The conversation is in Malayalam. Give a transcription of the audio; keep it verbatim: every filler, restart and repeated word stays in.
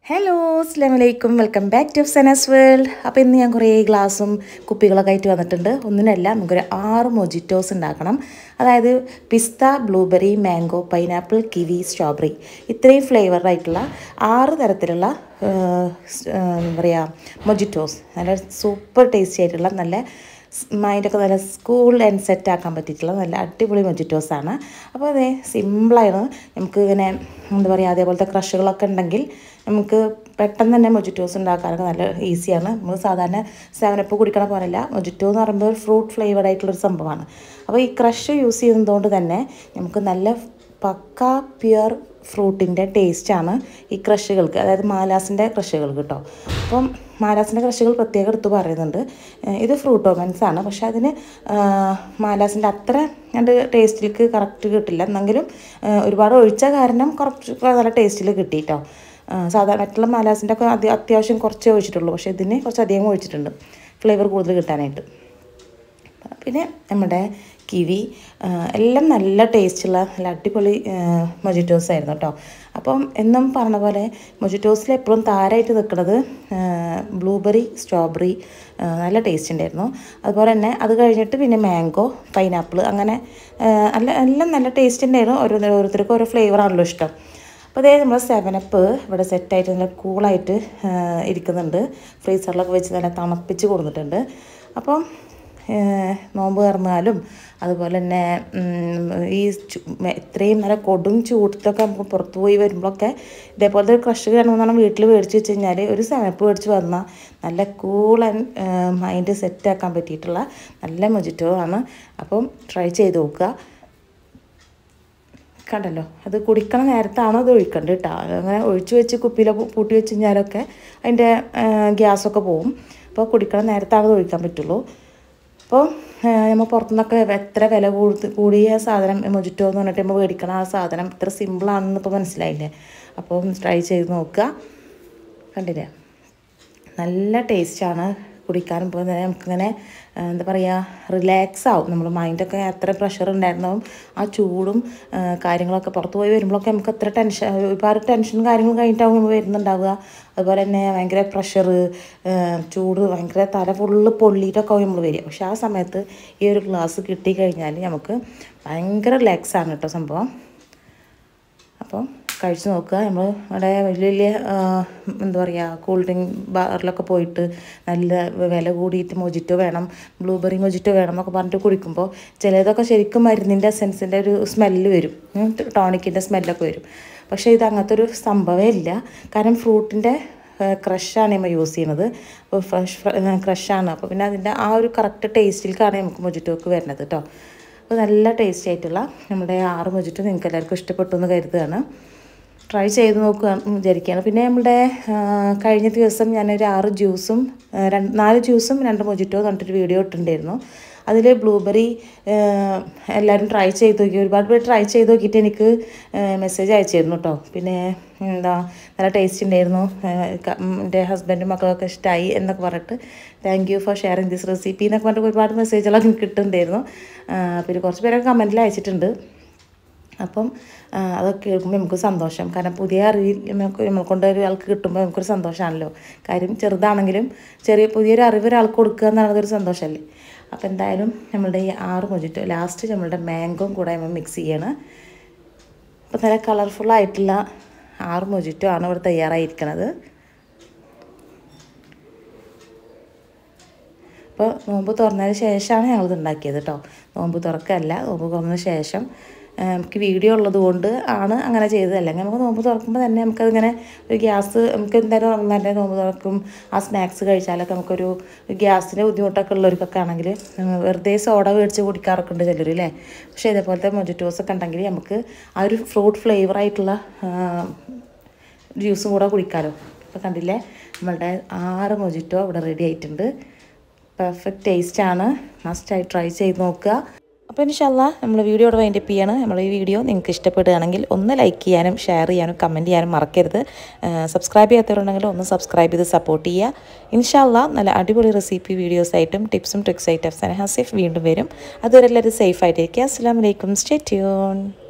ഹലോ അസ്സലാമു അലൈക്കും welcome back to Afsana's world. അപ്പോൾ ഇന്ന് ഞാൻ കുറേ ഗ്ലാസും കുപ്പികളൊക്കെ ആയിട്ട് വന്നിട്ടുണ്ട്. ഒന്നിനല്ല, നമുക്കൊരു ആറ് മൊജിറ്റോസ് ഉണ്ടാക്കണം. അതായത് പിസ്ത, blueberry, mango, pineapple, kiwi, strawberry ഇത്രയും ഫ്ലേവറായിട്ടുള്ള ആറ് തരത്തിലുള്ള എന്താ പറയുക മൊജിറ്റോസ്. നല്ല സൂപ്പർ ടേസ്റ്റി ആയിട്ടുള്ള, നല്ല മൈൻഡൊക്കെ നല്ല സ്കൂൾ ആൻഡ് സെറ്റ് ആക്കാൻ പറ്റിയിട്ടുള്ള നല്ല അടിപൊളി മൊജിറ്റോസാണ്. അപ്പോൾ അതേ സിമ്പിളാണ്. നമുക്ക് ഇങ്ങനെ എന്താ പറയുക, അതേപോലത്തെ ക്രഷുകളൊക്കെ ഉണ്ടെങ്കിൽ നമുക്ക് പെട്ടെന്ന് തന്നെ മൊജിറ്റോസ് ഉണ്ടാക്കാനൊക്കെ നല്ല ഈസിയാണ്. നമ്മൾ സാധാരണ സെവനപ്പ് കുടിക്കണ പോലെയല്ല. മൊജിറ്റോ എന്ന് പറയുമ്പോൾ ഒരു ഫ്രൂട്ട് ഫ്ലേവർഡ് ആയിട്ടുള്ളൊരു സംഭവമാണ്. അപ്പോൾ ഈ ക്രഷ് യൂസ് ചെയ്യുന്നതുകൊണ്ട് തന്നെ നമുക്ക് നല്ല പക്ക പ്യുവർ ഫ്രൂട്ടിൻ്റെ ടേസ്റ്റാണ് ഈ ക്രഷുകൾക്ക്, അതായത് മാലാസിൻ്റെ ക്രഷുകൾക്ക് കേട്ടോ. അപ്പം മാലാസിൻ്റെ ക്രഷുകൾ പ്രത്യേകം എടുത്ത് പറയുന്നുണ്ട്. ഇത് ഫ്രൂട്ട് ഓർഗൻസ് ആണ്, പക്ഷെ അതിന് മാലാസിൻ്റെ അത്ര രണ്ട് ടേസ്റ്റിലേക്ക് കറക്റ്റ് കിട്ടില്ല. എന്നെങ്കിലും ഒരുപാട് ഒഴിച്ച കാരണം കുറച്ച് നല്ല ടേസ്റ്റിൽ കിട്ടി കേട്ടോ. സാധാരണ മറ്റുള്ള മാലാസിൻ്റെ ഒക്കെ അത്യ അത്യാവശ്യം കുറച്ചേ ഒഴിച്ചിട്ടുള്ളൂ, പക്ഷേ ഇതിന് കുറച്ച് അധികം ഒഴിച്ചിട്ടുണ്ട് ഫ്ലേവർ കൂടുതൽ കിട്ടാനായിട്ട്. പിന്നെ നമ്മുടെ കിവി എല്ലാം നല്ല ടേസ്റ്റുള്ള നല്ല അടിപൊളി മൊജിറ്റോസ് ആയിരുന്നു കേട്ടോ. അപ്പം എന്നും പറഞ്ഞ പോലെ മൊജിറ്റോസിൽ എപ്പോഴും താരമായിട്ട് നിൽക്കുന്നത് ബ്ലൂബെറി, സ്ട്രോബെറി നല്ല ടേസ്റ്റ് ഉണ്ടായിരുന്നു. അതുപോലെ തന്നെ അത് കഴിഞ്ഞിട്ട് പിന്നെ മാംഗോ, പൈനാപ്പിൾ അങ്ങനെ നല്ല എല്ലാം നല്ല ടേസ്റ്റ് ഉണ്ടായിരുന്നു. ഓരോ ഓരോരുത്തർക്കും ഓരോ ഫ്ലേവറാണല്ലോ ഇഷ്ടം. അപ്പോൾ അതേ നമ്മൾ സെവനപ്പ് ഇവിടെ സെറ്റായിട്ട് നല്ല കൂളായിട്ട് ഇരിക്കുന്നുണ്ട്. ഫ്രീസറിലൊക്കെ വെച്ച് നല്ല തണുപ്പിച്ച് കൊടുത്തിട്ടുണ്ട്. അപ്പം നോമ്പ് തുറന്നാലും അതുപോലെ തന്നെ ഈ ഇത്രയും നല്ല കൊടും ചൂടത്തൊക്കെ നമുക്ക് പുറത്ത് പോയി വരുമ്പോഴൊക്കെ ഇതേപോലത്തെ ഒരു ക്രഷ് കാണുമെന്നാണ് വീട്ടിൽ മേടിച്ച് വെച്ച് കഴിഞ്ഞാൽ ഒരു സെവനപ്പ് മേടിച്ച് വന്നാൽ നല്ല കൂൾ ആൻഡ് മൈൻഡ് സെറ്റാക്കാൻ പറ്റിയിട്ടുള്ള നല്ല മൊജിറ്റോ ആണ്. അപ്പം ട്രൈ ചെയ്ത് നോക്കുക. കണ്ടല്ലോ, അത് കുടിക്കണ നേരത്താണോ അത് ഒഴിക്കേണ്ടത് കേട്ടോ. അങ്ങനെ ഒഴിച്ച് വെച്ച് കുപ്പിയിലൊക്കെ പൂട്ടി വെച്ച് കഴിഞ്ഞാലൊക്കെ അതിൻ്റെ ഗ്യാസൊക്കെ പോവും. അപ്പോൾ കുടിക്കണ നേരത്താണ് അത് ഒഴിക്കാൻ പറ്റുള്ളൂ. അപ്പോൾ നമ്മൾ പുറത്തുനിന്നൊക്കെ എത്ര വില കൊടുത്ത് കൂടിയ സാധനം മൊജിറ്റോ എന്ന് പറഞ്ഞിട്ട് നമ്മൾ മേടിക്കണം, ആ സാധനം ഇത്ര സിമ്പിളാണെന്ന് ഇപ്പോൾ മനസ്സിലായില്ലേ. അപ്പോൾ ട്രൈ ചെയ്ത് നോക്കുക. കണ്ടില്ലേ, നല്ല ടേസ്റ്റാണ് കുടിക്കാനും. ഇപ്പോൾ നമുക്കിങ്ങനെ എന്താ പറയുക, റിലാക്സ് ആവും. നമ്മൾ മൈൻഡൊക്കെ എത്ര പ്രഷർ ഉണ്ടായിരുന്നാവും ആ ചൂടും കാര്യങ്ങളൊക്കെ പുറത്ത് പോയി വരുമ്പോഴൊക്കെ നമുക്ക് എത്ര ടെൻഷൻ, ഒരുപാട് ടെൻഷനും കാര്യങ്ങളും കഴിഞ്ഞിട്ടാവും നമ്മൾ വരുന്നുണ്ടാവുക. അതുപോലെ തന്നെ ഭയങ്കര പ്രഷർ, ചൂട്, ഭയങ്കര തല ഫുള്ള് പൊള്ളിയിട്ടൊക്കെ ആവും നമ്മൾ വരിക. പക്ഷെ ആ സമയത്ത് ഈ ഒരു ഗ്ലാസ് കിട്ടിക്കഴിഞ്ഞാൽ നമുക്ക് ഭയങ്കര റിലാക്സാണ് കേട്ടോ സംഭവം. അപ്പം കഴിച്ച് നോക്കുക. നമ്മൾ അവിടെ വലിയ വലിയ എന്താ പറയുക കൂൾ ഡ്രിങ്ക് ബാറിലൊക്കെ പോയിട്ട് നല്ല വില കൂടിയിട്ട് മൊജിറ്റോ വേണം, ബ്ലൂബെറി മൊജിറ്റോ വേണം എന്നൊക്കെ പറഞ്ഞിട്ട് കുടിക്കുമ്പോൾ ചിലതൊക്കെ ശരിക്കും മരുന്നിൻ്റെ എസെൻസിൻ്റെ ഒരു സ്മെല്ല് വരും, ടോണിക്കിൻ്റെ സ്മെല്ലൊക്കെ വരും. പക്ഷേ ഇത് അങ്ങനത്തെ ഒരു സംഭവമേ ഇല്ല. കാരണം ഫ്രൂട്ടിൻ്റെ ക്രഷാണ് നമ്മൾ യൂസ് ചെയ്യുന്നത്. അപ്പോൾ ഫ്രഷ് ക്രഷാണ്. അപ്പോൾ പിന്നെ അതിൻ്റെ ആ ഒരു കറക്റ്റ് ടേസ്റ്റിലേക്കാണ് നമുക്ക് മൊജിറ്റോക്ക് വരുന്നത് കേട്ടോ. അപ്പോൾ നല്ല ടേസ്റ്റി ആയിട്ടുള്ള നമ്മുടെ ആറ് മൊജിറ്റോ നിങ്ങൾക്ക് എല്ലാവർക്കും ഇഷ്ടപ്പെട്ടു എന്ന് കരുതുകയാണ്. ട്രൈ ചെയ്ത് നോക്കുക വിചാരിക്കുകയാണ്. പിന്നെ നമ്മുടെ കഴിഞ്ഞ ദിവസം ഞാനൊരു ആറ് ജ്യൂസും രണ്ട് നാല് ജ്യൂസും രണ്ട് മൊജിറ്റോ കണ്ടിട്ടൊരു വീഡിയോ ഇട്ടിട്ടുണ്ടായിരുന്നു. അതിൽ ബ്ലൂബെറി എല്ലാവരും ട്രൈ ചെയ്ത് നോക്കി. ഒരുപാട് പേര് ട്രൈ ചെയ്ത് നോക്കിയിട്ട് എനിക്ക് മെസ്സേജ് അയച്ചിരുന്നു കേട്ടോ. പിന്നെ എന്താ നല്ല ടേസ്റ്റ് ഉണ്ടായിരുന്നു, എൻ്റെ ഹസ്ബൻഡും മക്കളൊക്കെ ഇഷ്ടമായി എന്നൊക്കെ പറഞ്ഞിട്ട് thank you for sharing this recipe എന്നൊക്കെ പറഞ്ഞിട്ട് ഒരുപാട് മെസ്സേജുകളൊക്കെ എനിക്ക് കിട്ടുന്നുണ്ടായിരുന്നു. പിന്നെ കുറച്ച് പേരൊക്കെ കമൻറ്റിൽ അയച്ചിട്ടുണ്ട്. അപ്പം അതൊക്കെ കേൾക്കുമ്പോൾ നമുക്ക് സന്തോഷം. കാരണം പുതിയ അറിവ് നമുക്ക് നമ്മളെ കൊണ്ട് ഒരാൾക്ക് കിട്ടുമ്പോൾ നമുക്കൊരു സന്തോഷമാണല്ലോ. കാര്യം ചെറുതാണെങ്കിലും ചെറിയ പുതിയൊരു അറിവ് ഒരാൾക്ക് കൊടുക്കുക എന്നുള്ളതൊരു സന്തോഷമല്ലേ. അപ്പോൾ എന്തായാലും നമ്മളുടെ ഈ ആറ് മൊജിറ്റോ ലാസ്റ്റ് നമ്മളുടെ മാംഗോയും കൂടെ നമ്മൾ മിക്സ് ചെയ്യണം. അപ്പോൾ നല്ല കളർഫുള്ളായിട്ടുള്ള ആറ് മൊജിറ്റോ ആണ് ഇവിടെ തയ്യാറായിരിക്കുന്നത്. അപ്പോൾ നോമ്പ് തുറന്നതിന് ശേഷമാണ് ഞങ്ങളിത് ഉണ്ടാക്കിയത് കേട്ടോ. നോമ്പ് തുറക്കല്ല, നോമ്പ് തുറന്നതിന് ശേഷം നമുക്ക് വീഡിയോ ഉള്ളത് കൊണ്ട് ആണ് അങ്ങനെ ചെയ്തത്. അല്ലെങ്കിൽ നമുക്ക് നോമ്പ് തുറക്കുമ്പോൾ തന്നെ നമുക്കതിങ്ങനെ ഒരു ഗ്യാസ് നമുക്ക് എന്തായാലും നല്ല നോമ്പ് തുറക്കും ആ സ്നാക്സ് കഴിച്ചാലൊക്കെ നമുക്കൊരു ഗ്യാസിൻ്റെ ബുദ്ധിമുട്ടൊക്കെ ഉള്ളവർക്കൊക്കെ ആണെങ്കിൽ വെറുതെ സോഡ മേടിച്ച് കുടിക്കാറൊക്കെ ഉണ്ട് ചിലർ അല്ലേ. പക്ഷേ ഇതേപോലത്തെ മൊജിറ്റോസൊക്കെ ഉണ്ടെങ്കിൽ നമുക്ക് ആ ഒരു ഫ്രൂട്ട് ഫ്ലേവറായിട്ടുള്ള ജ്യൂസും കൂടെ കുടിക്കാമല്ലോ. ഇപ്പോൾ കണ്ടില്ലേ, നമ്മളുടെ ആറ് മൊജിറ്റോ ഇവിടെ റെഡി ആയിട്ടുണ്ട്. പെർഫെക്റ്റ് ടേസ്റ്റാണ്. മസ്റ്റായി ട്രൈ ചെയ്ത് നോക്കുക. അപ്പോൾ ഇൻഷാല്ലാ നമ്മൾ വീഡിയോ ഇവിടെ വൈൻഡപ്പ് ചെയ്യാണ്. നമ്മൾ ഈ വീഡിയോ നിങ്ങൾക്ക് ഇഷ്ടപ്പെടുകയാണെങ്കിൽ ഒന്ന് ലൈക്ക് ചെയ്യാനും ഷെയർ ചെയ്യാനും കമൻറ്റ് ചെയ്യാനും മറക്കരുത്. സബ്സ്ക്രൈബ് ചെയ്യാത്തവരുണ്ടെങ്കിൽ ഒന്ന് സബ്സ്ക്രൈബ് ചെയ്ത് സപ്പോർട്ട് ചെയ്യുക. ഇൻഷാല്ലാ നല്ല അടിപൊളി റെസിപ്പി വീഡിയോസായിട്ടും ടിപ്സും ട്രിക്സായിട്ടും അഫ്സാന ഹാസിഫ് വീണ്ടും വരും. അതുവരെ എല്ലാവരും സേഫ് ആയിട്ടിരിക്കുക. അസ്സലാമു അലൈക്കും. Stay tune.